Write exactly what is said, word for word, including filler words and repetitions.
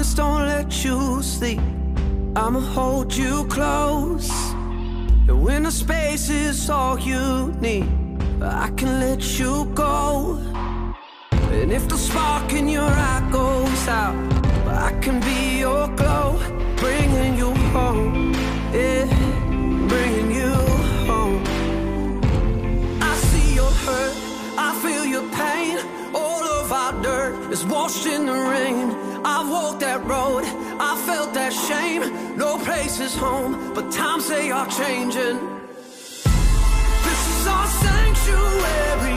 promise, don't let you sleep. I'ma hold you close, and when the space is all you need, I can let you go. And if the spark in your eye goes out, I can be your glow, bringing you home, yeah, bringing you home. I see your hurt, I feel your pain. All of our dirt is washed in the rain. I've walked that road, I felt that shame. No place is home, but times they are changing. This is our sanctuary.